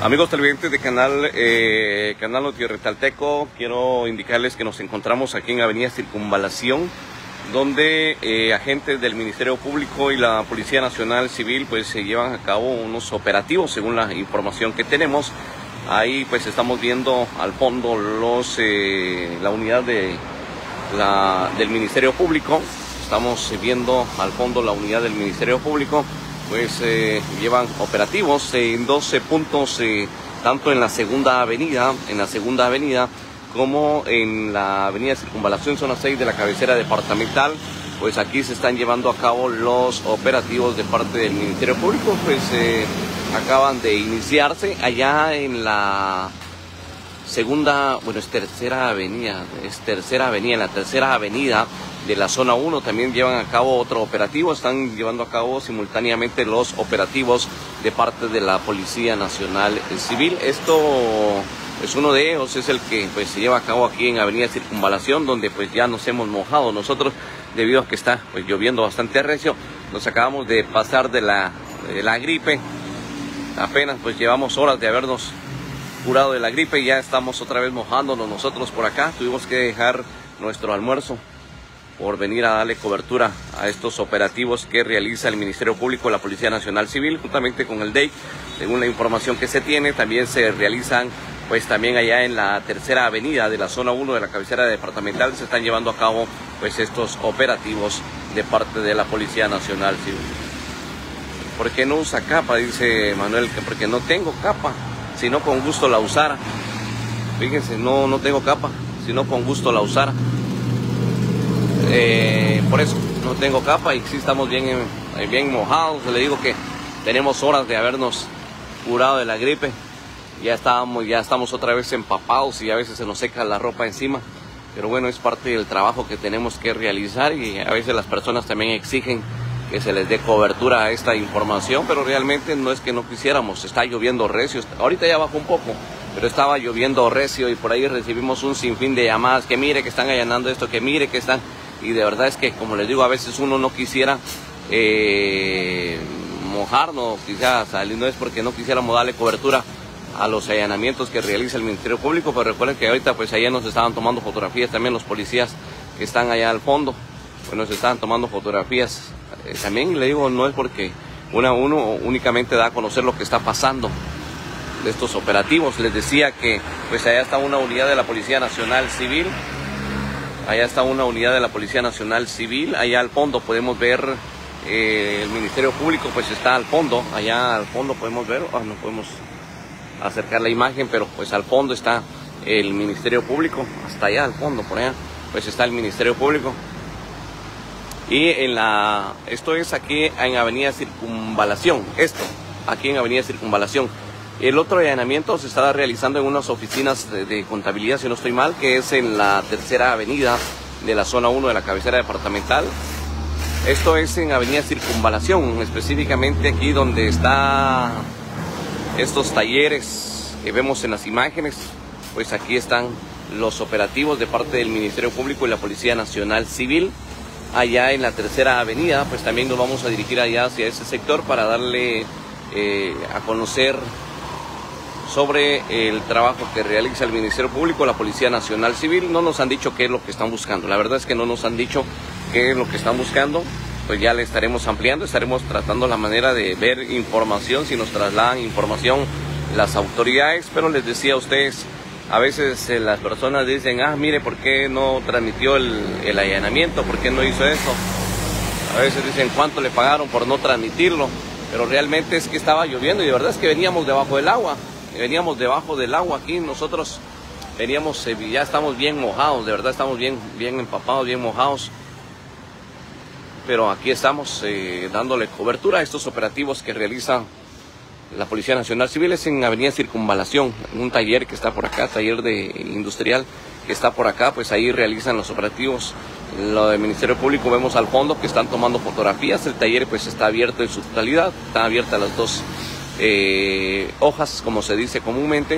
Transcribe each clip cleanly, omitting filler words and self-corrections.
Amigos televidentes de Canal Noticiero, quiero indicarles que nos encontramos aquí en Avenida Circunvalación, donde agentes del Ministerio Público y la Policía Nacional Civil pues se llevan a cabo unos operativos según la información que tenemos. Ahí pues estamos viendo al fondo la unidad del Ministerio Público. Estamos viendo al fondo la unidad del Ministerio Público. Pues llevan operativos en 12 puntos, tanto en la segunda avenida como en la avenida Circunvalación, zona 6 de la cabecera departamental. Pues aquí se están llevando a cabo los operativos de parte del Ministerio Público. Pues acaban de iniciarse allá en la segunda, bueno, es tercera avenida, en la tercera avenida de la zona 1 también llevan a cabo otro operativo. Están llevando a cabo simultáneamente los operativos de parte de la Policía Nacional Civil. Esto es uno de ellos, es el que pues se lleva a cabo aquí en Avenida Circunvalación, donde pues ya nos hemos mojado nosotros debido a que está pues lloviendo bastante recio. Nos acabamos de pasar de la gripe, apenas pues llevamos horas de habernos curado de la gripe y ya estamos otra vez mojándonos nosotros por acá. Tuvimos que dejar nuestro almuerzo por venir a darle cobertura a estos operativos que realiza el Ministerio Público y la Policía Nacional Civil, juntamente con el DEIC. Según la información que se tiene, también se realizan, pues también allá en la tercera avenida de la zona 1 de la cabecera departamental, se están llevando a cabo pues estos operativos de parte de la Policía Nacional Civil. ¿Por qué no usa capa? Dice Manuel, que porque no tengo capa, si no con gusto la usara. Fíjense, no tengo capa, si no con gusto la usara. Por eso no tengo capa y sí estamos bien mojados. Le digo que tenemos horas de habernos curado de la gripe. Ya estamos otra vez empapados y a veces se nos seca la ropa encima. Pero bueno, es parte del trabajo que tenemos que realizar y a veces las personas también exigen que se les dé cobertura a esta información, pero realmente no es que no quisiéramos. Está lloviendo recio, ahorita ya bajó un poco, pero estaba lloviendo recio y por ahí recibimos un sinfín de llamadas, que mire que están allanando esto, que mire que están... Y de verdad es que, como les digo, a veces uno no quisiera mojarnos, quizás salir, no es porque no quisiéramos darle cobertura a los allanamientos que realiza el Ministerio Público, pero recuerden que ahorita pues allá nos estaban tomando fotografías también los policías que están allá al fondo, pues nos estaban tomando fotografías. También le digo, no es porque uno únicamente da a conocer lo que está pasando de estos operativos. Les decía que pues allá está una unidad de la Policía Nacional Civil. Allá está una unidad de la Policía Nacional Civil. Allá al fondo podemos ver el Ministerio Público, pues está al fondo. Allá al fondo podemos ver, no podemos acercar la imagen, pero pues al fondo está el Ministerio Público. Hasta allá al fondo, por allá, pues está el Ministerio Público. Y esto es aquí en Avenida Circunvalación. Aquí en Avenida Circunvalación. El otro allanamiento se estará realizando en unas oficinas de contabilidad, si no estoy mal, que es en la tercera avenida de la zona 1 de la cabecera departamental. Esto es en Avenida Circunvalación, específicamente aquí donde están estos talleres que vemos en las imágenes. Pues aquí están los operativos de parte del Ministerio Público y la Policía Nacional Civil. Allá en la tercera avenida, pues también nos vamos a dirigir allá hacia ese sector para darle a conocer sobre el trabajo que realiza el Ministerio Público, la Policía Nacional Civil. No nos han dicho qué es lo que están buscando. La verdad es que no nos han dicho qué es lo que están buscando. Pues ya le estaremos ampliando, estaremos tratando la manera de ver información, si nos trasladan información las autoridades. Pero les decía a ustedes, a veces las personas dicen, mire, ¿por qué no transmitió el allanamiento? ¿Por qué no hizo eso? A veces dicen, ¿cuánto le pagaron por no transmitirlo? Pero realmente es que estaba lloviendo y de verdad es que veníamos debajo del agua. Veníamos debajo del agua aquí, nosotros veníamos, ya estamos bien mojados, de verdad estamos bien empapados, bien mojados. Pero aquí estamos dándole cobertura a estos operativos que realiza la Policía Nacional Civil. Es en Avenida Circunvalación, un taller que está por acá, taller industrial que está por acá, pues ahí realizan los operativos. Lo del Ministerio Público vemos al fondo que están tomando fotografías. El taller pues está abierto en su totalidad, están abiertas las dos hojas, como se dice comúnmente.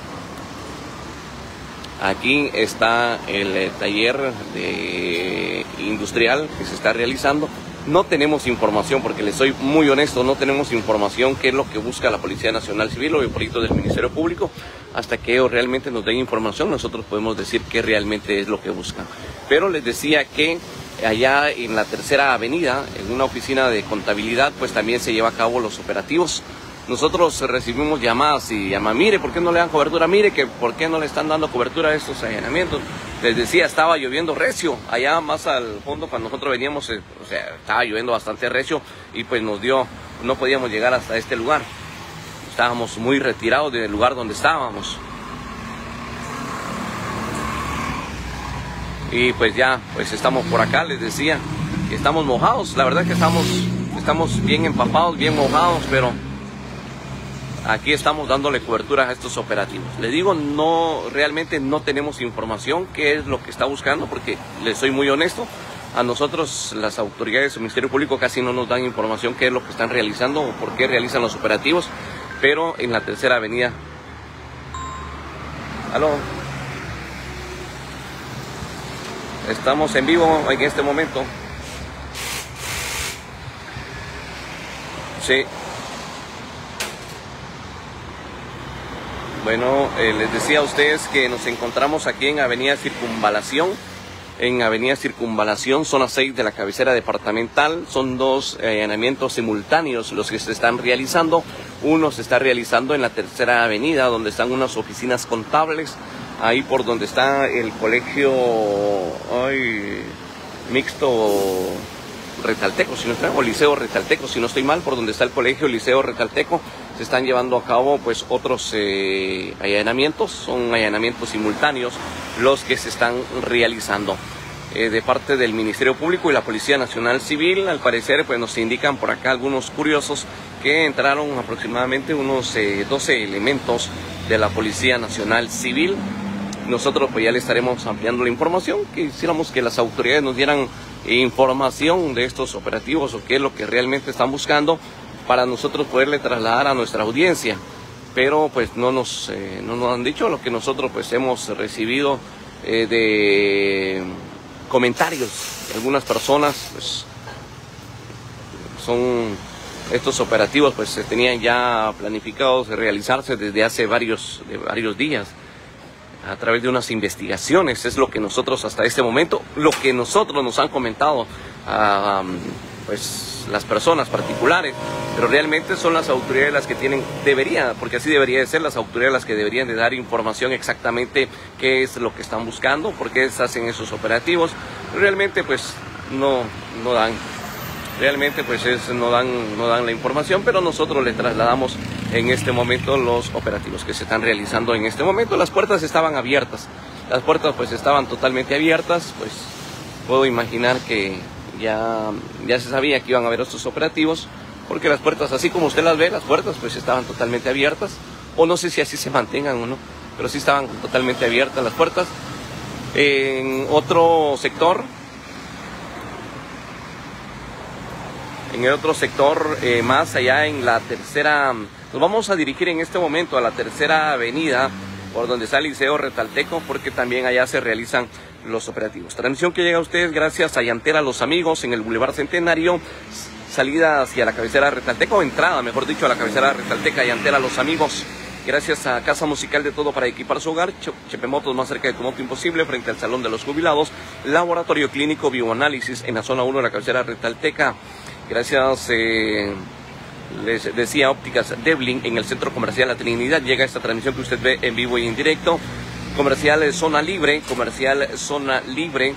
Aquí está el taller industrial que se está realizando. no tenemos información, porque les soy muy honesto, no tenemos información qué es lo que busca la Policía Nacional Civil o el proyecto del Ministerio Público. Hasta que ellos realmente nos den información, nosotros podemos decir qué realmente es lo que buscan. Pero les decía que allá en la Tercera Avenida, en una oficina de contabilidad, pues también se lleva a cabo los operativos. Nosotros recibimos llamadas y llaman, mire, ¿por qué no le dan cobertura? Mire, que ¿por qué no le están dando cobertura a estos allanamientos? Les decía, estaba lloviendo recio, allá más al fondo cuando nosotros veníamos, o sea, estaba lloviendo bastante recio y pues nos dio, no podíamos llegar hasta este lugar. Estábamos muy retirados del lugar donde estábamos. Y pues ya, pues estamos por acá, les decía, que estamos mojados, la verdad es que estamos bien empapados, bien mojados, pero aquí estamos dándole cobertura a estos operativos. Les digo, realmente no tenemos información qué es lo que está buscando, porque les soy muy honesto, a nosotros las autoridades del Ministerio Público casi no nos dan información qué es lo que están realizando o por qué realizan los operativos, pero en la Tercera Avenida. ¿Aló? Estamos en vivo en este momento. Sí. Bueno, les decía a ustedes que nos encontramos aquí en Avenida Circunvalación. En Avenida Circunvalación, zona 6 de la cabecera departamental. Son dos allanamientos simultáneos los que se están realizando. Uno se está realizando en la Tercera Avenida, donde están unas oficinas contables. Ahí por donde está el colegio mixto Retalteco, si no estoy, o Liceo Retalteco, si no estoy mal, por donde está el colegio Liceo Retalteco, se están llevando a cabo pues otros allanamientos, son allanamientos simultáneos los que se están realizando de parte del Ministerio Público y la Policía Nacional Civil. Al parecer pues nos indican por acá algunos curiosos que entraron aproximadamente unos 12 elementos de la Policía Nacional Civil. Nosotros pues ya le estaremos ampliando la información, quisiéramos que las autoridades nos dieran información de estos operativos o qué es lo que realmente están buscando para nosotros poderle trasladar a nuestra audiencia, pero pues no nos han dicho. Lo que nosotros pues hemos recibido de comentarios de algunas personas, pues son estos operativos pues se tenían ya planificados de realizarse desde hace varios días a través de unas investigaciones. Es lo que nosotros hasta este momento, lo que nosotros nos han comentado pues las personas particulares, pero realmente son las autoridades las que porque así debería de ser, las autoridades las que deberían de dar información exactamente qué es lo que están buscando, por qué se hacen esos operativos. Realmente pues no dan. Realmente pues no dan la información, pero nosotros le trasladamos en este momento los operativos que se están realizando en este momento. Las puertas estaban abiertas, las puertas pues estaban totalmente abiertas, pues puedo imaginar que ya se sabía que iban a haber estos operativos, porque las puertas, así como usted las ve, las puertas pues estaban totalmente abiertas, o no sé si así se mantengan o no, pero sí estaban totalmente abiertas las puertas. En otro sector, más allá en la tercera, nos vamos a dirigir en este momento a la Tercera Avenida, por donde está el Liceo Retalteco, porque también allá se realizan los operativos. Transmisión que llega a ustedes gracias a Llantera Los Amigos en el Boulevard Centenario, salida hacia la cabecera Retalteco, entrada, mejor dicho, a la cabecera Retalteca, Llantera Los Amigos. Gracias a Casa Musical de Todo para equipar su hogar, Chepe Motos más cerca de tu moto imposible, frente al Salón de los Jubilados, Laboratorio Clínico Bioanálisis en la zona 1 de la cabecera Retalteca. Gracias, les decía, Ópticas Devlin en el Centro Comercial La Trinidad. Llega esta transmisión que usted ve en vivo y en directo. Comercial Zona Libre, Comercial Zona Libre.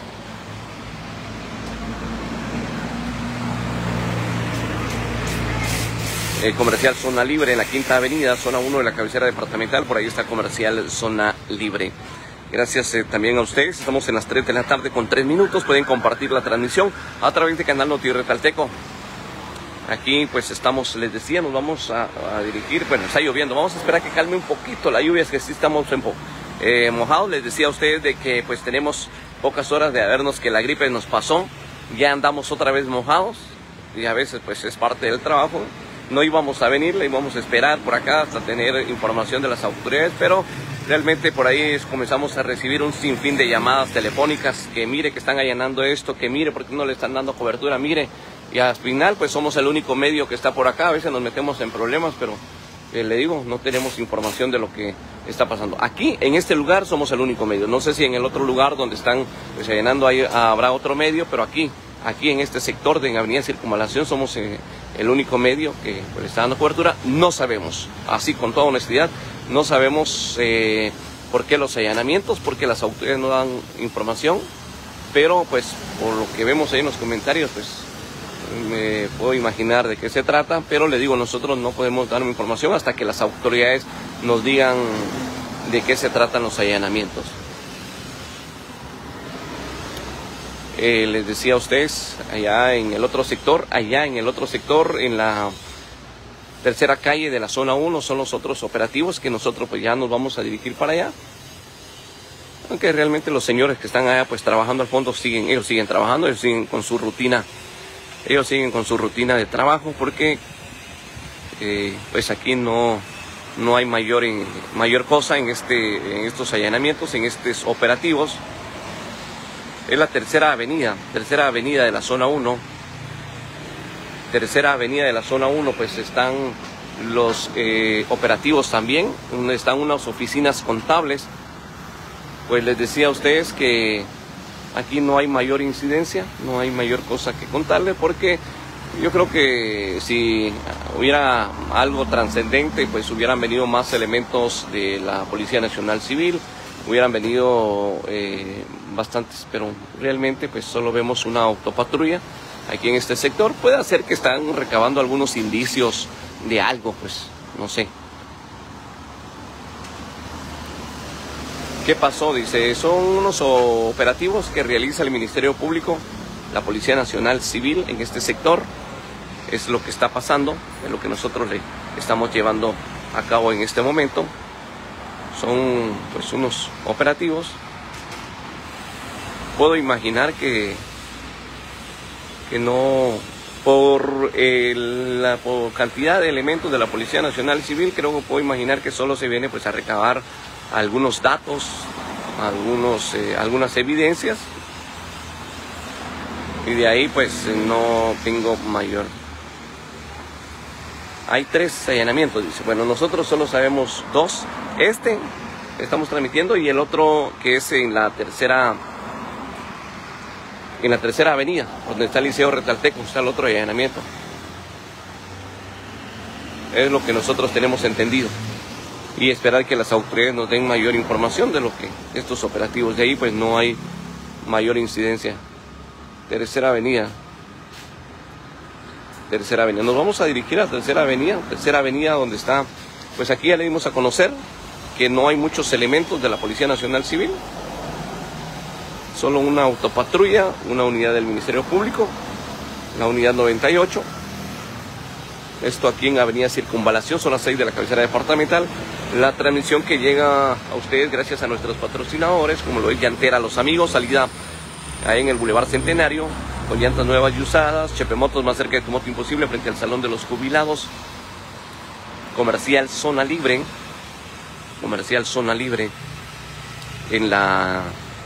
Comercial Zona Libre en la Quinta Avenida, zona 1 de la cabecera departamental. Por ahí está Comercial Zona Libre. Gracias también a ustedes. Estamos en las 3 de la tarde con 3 minutos. Pueden compartir la transmisión a través de Canal Noti Retalteco. Aquí pues estamos, les decía, nos vamos a dirigir. Bueno, está lloviendo. Vamos a esperar que calme un poquito la lluvia, es que sí estamos mojados. Les decía a ustedes de que pues tenemos pocas horas de habernos que la gripe nos pasó. Ya andamos otra vez mojados y a veces pues es parte del trabajo. no íbamos a venir, le íbamos a esperar por acá hasta tener información de las autoridades, pero realmente por ahí comenzamos a recibir un sinfín de llamadas telefónicas, que mire que están allanando esto, que mire porque no le están dando cobertura, mire, y al final pues somos el único medio que está por acá. A veces nos metemos en problemas, pero le digo, no tenemos información de lo que está pasando. Aquí, en este lugar, somos el único medio. No sé si en el otro lugar donde están pues allanando ahí habrá otro medio, pero aquí en este sector de Avenida Circunvalación somos el único medio que pues, está dando cobertura. No sabemos, así con toda honestidad, no sabemos por qué los allanamientos, por qué las autoridades no dan información, pero pues por lo que vemos ahí en los comentarios, pues me puedo imaginar de qué se trata, pero le digo, nosotros no podemos dar información hasta que las autoridades nos digan de qué se tratan los allanamientos. Les decía a ustedes, allá en el otro sector, en la tercera calle de la zona 1, son los otros operativos que nosotros pues ya nos vamos a dirigir para allá. Aunque realmente los señores que están allá pues trabajando al fondo ellos siguen trabajando, ellos siguen con su rutina de trabajo, porque pues aquí no hay mayor cosa en estos allanamientos, en estos operativos. Es la tercera avenida de la zona 1. Tercera avenida de la zona 1, pues están los operativos también, donde están unas oficinas contables. Pues les decía a ustedes que aquí no hay mayor incidencia, no hay mayor cosa que contarle, porque yo creo que si hubiera algo trascendente, pues hubieran venido más elementos de la Policía Nacional Civil, hubieran venido bastantes, pero realmente pues solo vemos una autopatrulla aquí en este sector. Puede ser que están recabando algunos indicios de algo, pues no sé. ¿Qué pasó? Dice, son unos operativos que realiza el Ministerio Público, la Policía Nacional Civil en este sector. Es lo que está pasando, es lo que nosotros le estamos llevando a cabo en este momento. Son pues unos operativos. Puedo imaginar que no, por cantidad de elementos de la Policía Nacional Civil, creo que puedo imaginar que solo se viene pues a recabar algunos datos, algunas evidencias, y de ahí pues no tengo mayor. Hay 3 allanamientos, dice. Bueno, nosotros solo sabemos 2. Estamos transmitiendo, y el otro que es en la tercera avenida, donde está el Liceo Retalteco, está el otro allanamiento. Es lo que nosotros tenemos entendido. Y esperar que las autoridades nos den mayor información de lo que estos operativos. De ahí pues no hay mayor incidencia. Tercera avenida. Nos vamos a dirigir a Tercera avenida donde está, pues aquí ya le dimos a conocer que no hay muchos elementos de la Policía Nacional Civil, solo una autopatrulla, una unidad del Ministerio Público, la unidad 98. Esto aquí en Avenida Circunvalación, zona 6 de la cabecera departamental. La transmisión que llega a ustedes gracias a nuestros patrocinadores, como lo es Llantera Los Amigos, salida ahí en el Boulevard Centenario, con llantas nuevas y usadas. Chepe Motos, más cerca de tu moto imposible, frente al Salón de los Jubilados. Comercial Zona Libre en la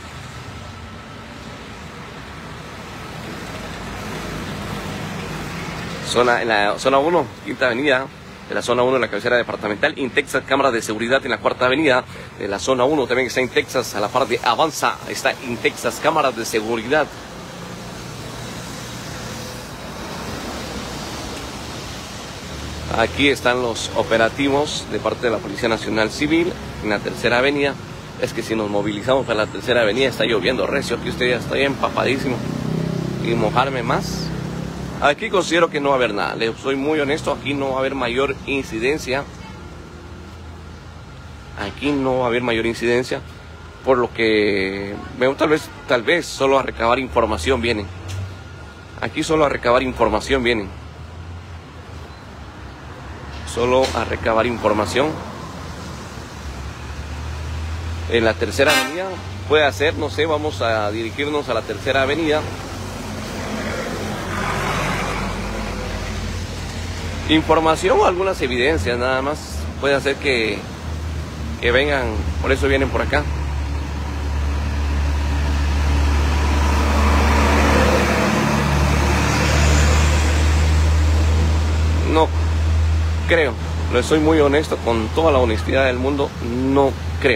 zona 1, quinta avenida de la zona 1 de la cabecera departamental. Intexas, cámara de seguridad en la cuarta avenida de la zona 1, también está Intexas, a la par de Avanza está Intexas, cámaras de seguridad. Aquí están los operativos de parte de la Policía Nacional Civil en la tercera avenida. Es que si nos movilizamos para la tercera avenida está lloviendo recio, aquí usted ya está empapadísimo, y mojarme más. Aquí considero que no va a haber nada, le soy muy honesto, aquí no va a haber mayor incidencia. Por lo que tal vez solo a recabar información vienen. Aquí solo a recabar información vienen. En la tercera avenida puede hacer, no sé, vamos a dirigirnos a la tercera avenida. información o algunas evidencias nada más. Puede hacer que vengan, por eso vienen por acá. No creo, le soy muy honesto, con toda la honestidad del mundo, no creo.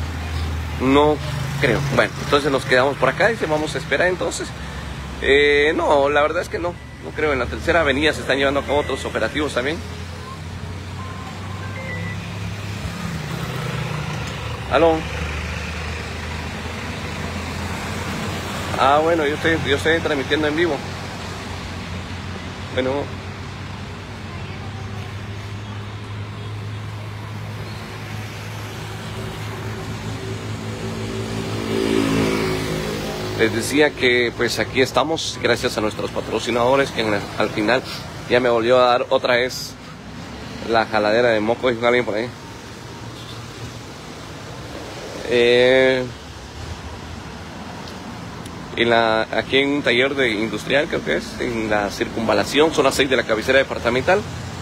Bueno, entonces nos quedamos por acá y vamos a esperar entonces. No, la verdad es que no creo. En la Tercera Avenida se están llevando a cabo otros operativos también. ¿Aló? Ah, bueno, yo estoy transmitiendo en vivo. Bueno. Les decía que pues aquí estamos gracias a nuestros patrocinadores, que al final ya me volvió a dar otra vez la jaladera de moco, dijo alguien por ahí. Aquí en un taller de industrial, creo que es, en la Circunvalación, zona 6 de la cabecera departamental.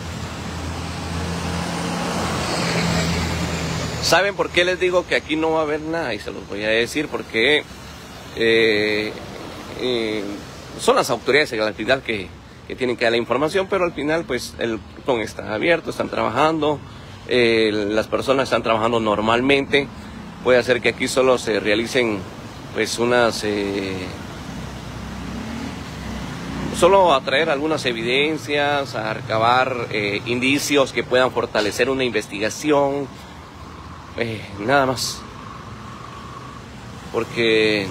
¿Saben por qué les digo que aquí no va a haber nada? Y se los voy a decir, porque son las autoridades de la actividad que tienen que dar la información, pero al final pues el portón está abierto, están trabajando, las personas están trabajando normalmente. Puede hacer que aquí solo se realicen pues solo a traer algunas evidencias, a recabar indicios que puedan fortalecer una investigación, nada más, porque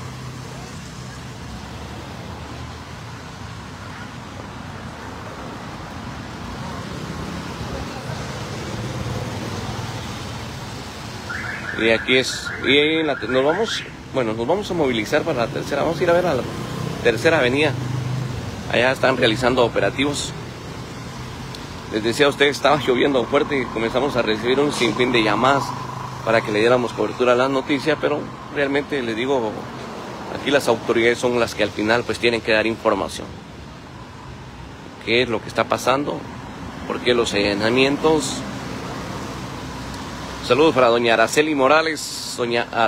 y aquí es, nos vamos a movilizar para la tercera, vamos a ir a ver a la Tercera Avenida. Allá están realizando operativos. Les decía a ustedes, estaba lloviendo fuerte y comenzamos a recibir un sinfín de llamadas para que le diéramos cobertura a las noticias, pero realmente les digo, aquí las autoridades son las que al final pues tienen que dar información. ¿Qué es lo que está pasando? ¿Por qué los allanamientos? Saludos para doña Araceli Morales,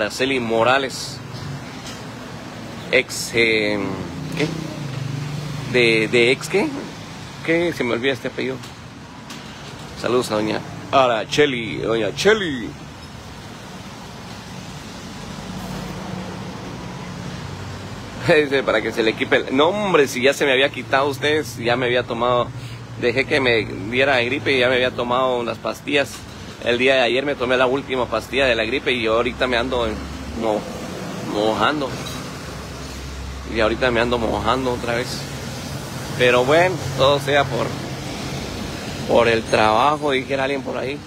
ex, ¿qué? ¿De ex qué? ¿Qué? Se me olvida este apellido. Saludos a doña Araceli, doña Cheli. Para que se le equipe no, hombre, si ya se me había quitado ustedes, ya me había tomado, dejé que me diera gripe y ya me había tomado unas pastillas. El día de ayer me tomé la última pastilla de la gripe y yo ahorita me ando mojando. Y ahorita me ando mojando otra vez. Pero bueno, todo sea por el trabajo, dijera alguien por ahí.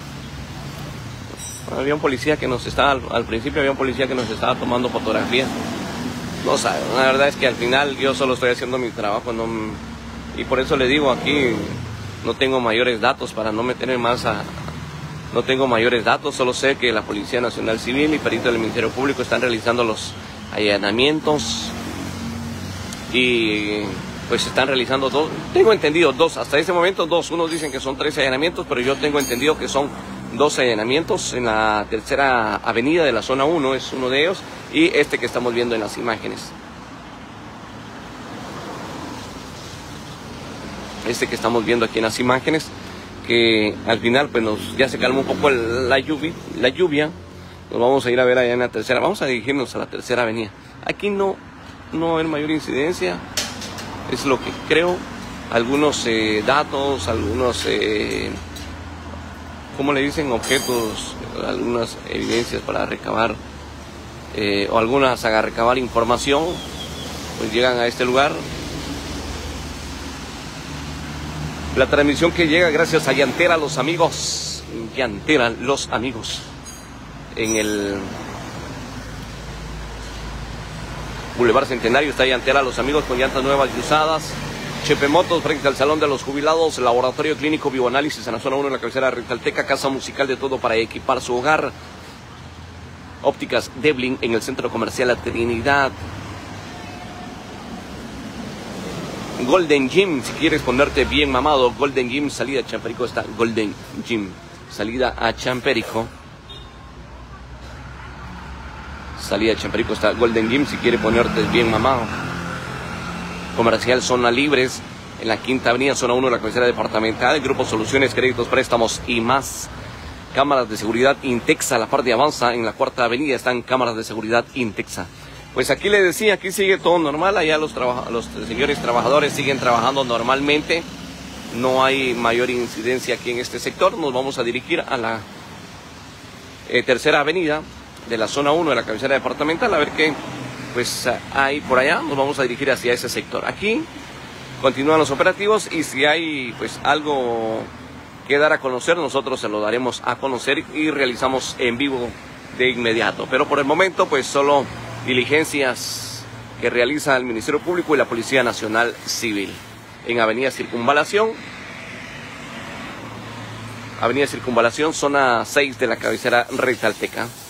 Había un policía que nos estaba, al principio había un policía que nos estaba tomando fotografías. No sabe, la verdad es que al final yo solo estoy haciendo mi trabajo, y por eso le digo aquí, no tengo mayores datos para no meterme más no tengo mayores datos, solo sé que la Policía Nacional Civil y peritos del Ministerio Público están realizando los allanamientos y pues están realizando tengo entendido dos, hasta ese momento dos. Unos dicen que son 3 allanamientos, pero yo tengo entendido que son 2 allanamientos en la Tercera Avenida de la zona 1, es uno de ellos, y este que estamos viendo en las imágenes. Este que estamos viendo aquí en las imágenes, que al final pues ya se calma un poco la lluvia, nos vamos a ir a ver allá en la Tercera, vamos a dirigirnos a la Tercera Avenida. Aquí no va a haber mayor incidencia, es lo que creo. Algunos datos, algunos, ¿cómo le dicen? Objetos, algunas evidencias para recabar, o algunas a recabar información, pues llegan a este lugar. La transmisión que llega gracias a Llantera Los Amigos, en el Boulevard Centenario está Llantera Los Amigos con llantas nuevas y usadas. Chepe Motos frente al Salón de los Jubilados, Laboratorio Clínico Bioanálisis en la zona 1 en la cabecera de Ritalteca, Casa Musical de todo para equipar su hogar. Ópticas Deblin en el Centro Comercial La Trinidad. Golden Gym, si quieres ponerte bien mamado. Golden Gym, salida a Champerico está Golden Gym. Salida a Champerico. Salida a Champerico está Golden Gym, si quieres ponerte bien mamado. Comercial Zona Libres, en la Quinta Avenida, zona 1 de la cabecera departamental. Grupo Soluciones, créditos, préstamos y más. Cámaras de seguridad Intexa, la parte de Avanza, en la Cuarta Avenida están cámaras de seguridad Intexa. Pues aquí les decía, aquí sigue todo normal, allá los señores trabajadores siguen trabajando normalmente. No hay mayor incidencia aquí en este sector. Nos vamos a dirigir a la Tercera Avenida de la zona 1 de la cabecera departamental, a ver qué pues hay por allá. Nos vamos a dirigir hacia ese sector. Aquí continúan los operativos y si hay pues algo que dar a conocer, nosotros se lo daremos a conocer y realizamos en vivo de inmediato. Pero por el momento pues solo diligencias que realiza el Ministerio Público y la Policía Nacional Civil en Avenida Circunvalación, zona 6 de la cabecera rectalteca.